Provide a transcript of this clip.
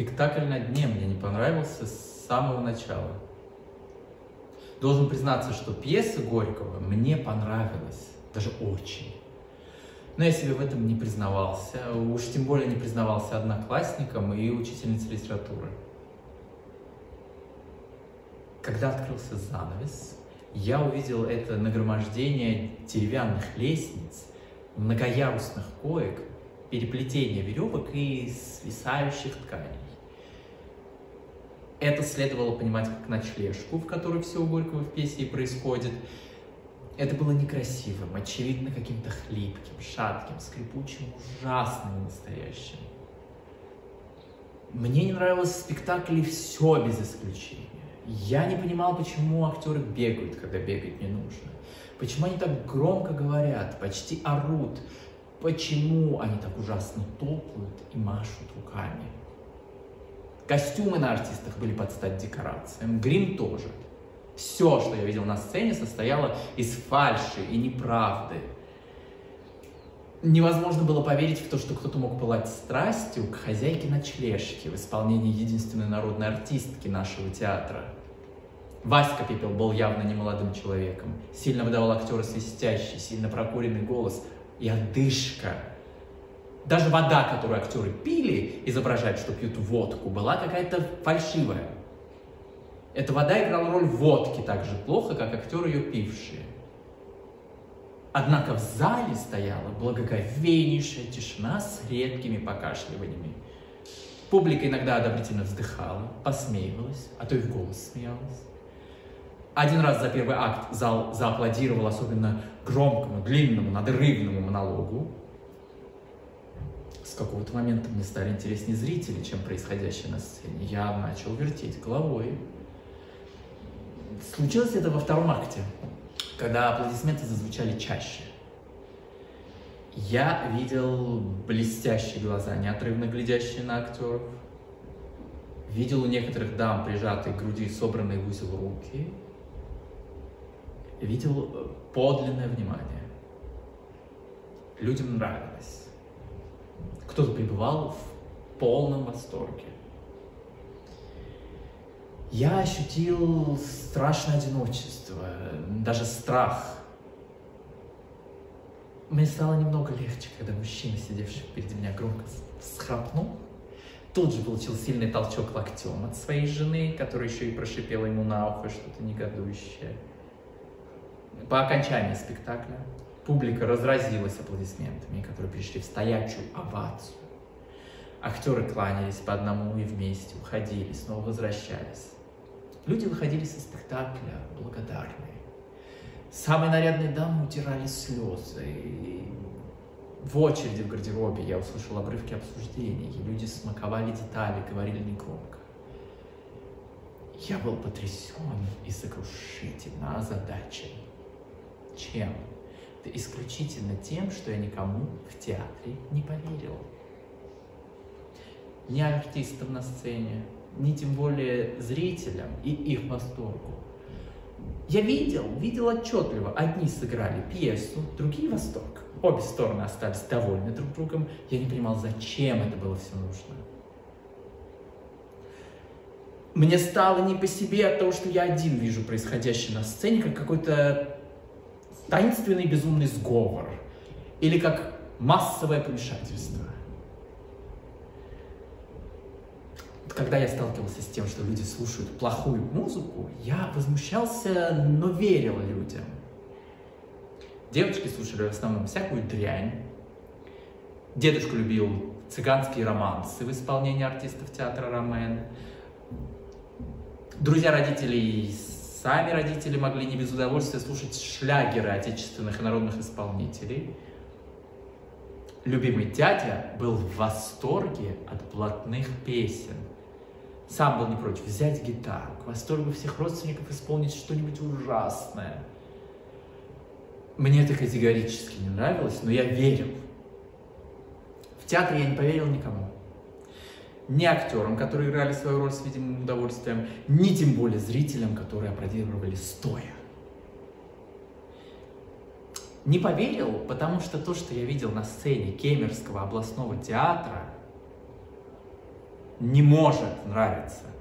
Спектакль «На дне» мне не понравился с самого начала. Должен признаться, что пьеса Горького мне понравилась, даже очень. Но я себе в этом не признавался, уж тем более не признавался одноклассникам и учительнице литературы. Когда открылся занавес, я увидел это нагромождение деревянных лестниц, многоярусных коек, переплетение веревок и свисающих тканей. Это следовало понимать как ночлежку, в которой все у Горького в пьесе и происходит. Это было некрасивым, очевидно, каким-то хлипким, шатким, скрипучим, ужасным и настоящим. Мне не нравилось в спектакле все без исключения. Я не понимал, почему актеры бегают, когда бегать не нужно. Почему они так громко говорят, почти орут. Почему они так ужасно топают и машут руками. Костюмы на артистах были под стать декорациям, грим тоже. Все, что я видел на сцене, состояло из фальши и неправды. Невозможно было поверить в то, что кто-то мог пылать страстью к хозяйке ночлежки в исполнении единственной народной артистки нашего театра. Васька Пепел был явно немолодым человеком. Сильно выдавал актера свистящий, сильно прокуренный голос и одышка. Даже вода, которую актеры пили, изображать, что пьют водку, была какая-то фальшивая. Эта вода играла роль водки так же плохо, как актеры ее пившие. Однако в зале стояла благоговейнейшая тишина с редкими покашливаниями. Публика иногда одобрительно вздыхала, посмеивалась, а то и в голос смеялась. Один раз за первый акт зал зааплодировал особенно громкому, длинному, надрывному монологу. С какого-то момента мне стали интереснее зрители, чем происходящее на сцене. Я начал вертеть головой. Случилось это во втором акте, когда аплодисменты зазвучали чаще. Я видел блестящие глаза, неотрывно глядящие на актеров. Видел у некоторых дам прижатые к груди собранные в узел руки. Видел подлинное внимание. Людям нравилось. Кто-то пребывал в полном восторге. Я ощутил страшное одиночество, даже страх. Мне стало немного легче, когда мужчина, сидевший впереди меня, громко всхрапнул. Тут же получил сильный толчок локтем от своей жены, которая еще и прошипела ему на ухо что-то негодующее. По окончании спектакля публика разразилась аплодисментами, которые пришли в стоячую овацию. Актеры кланялись по одному и вместе, уходили, снова возвращались. Люди выходили со спектакля благодарные. Самые нарядные дамы утирали слезы. И в очереди в гардеробе я услышал обрывки обсуждений, и люди смаковали детали, говорили негромко. Я был потрясен и сокрушительно озадачен. Чем? Да исключительно тем, что я никому в театре не поверил. Ни артистам на сцене, ни тем более зрителям и их восторгу. Я видел отчетливо. Одни сыграли пьесу, другие восторг. Обе стороны остались довольны друг другом. Я не понимал, зачем это было все нужно. Мне стало не по себе от того, что я один вижу происходящее на сцене, как какой-то таинственный безумный сговор. Или как массовое помешательство. Когда я сталкивался с тем, что люди слушают плохую музыку, я возмущался, но верил людям. Девочки слушали в основном всякую дрянь. Дедушка любил цыганские романсы в исполнении артистов театра Ромен. Друзья родителей, сами родители могли не без удовольствия слушать шлягеры отечественных и народных исполнителей. Любимый дядя был в восторге от блатных песен. Сам был не прочь взять гитару, к восторгу всех родственников исполнить что-нибудь ужасное. Мне это категорически не нравилось, но я верил. В театре я не поверил никому. Ни актерам, которые играли свою роль с видимым удовольствием, ни тем более зрителям, которые аплодировали стоя. Не поверил, потому что то, что я видел на сцене Кемеровского областного театра, не может нравиться.